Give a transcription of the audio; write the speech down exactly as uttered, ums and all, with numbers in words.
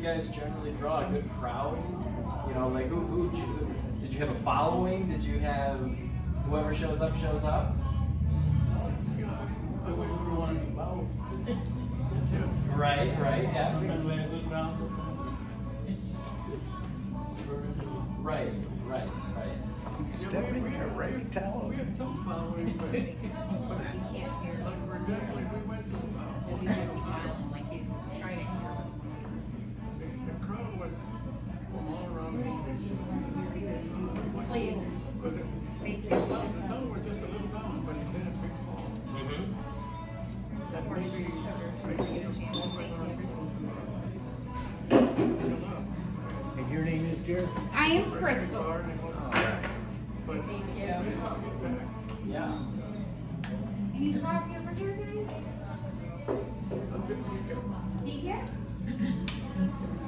guys generally draw a good crowd? You know, like who, who did you, did you have a following? Did you have whoever shows up shows up? Right, right, yeah. Right, right, right. Step in here, Ray, tell him. We had some following, but like for example, we went to Is he just smiling like he's trying to hear us? the crowd went from all around the place. Please. But the town was just a little town, but then it's big small. Mm-hmm. That maybe, maybe four, five hundred people. And your name is Gary? I am Crystal. All right. But Thank you. Yeah. Any coffee over here, guys? a good weekend. Decaf?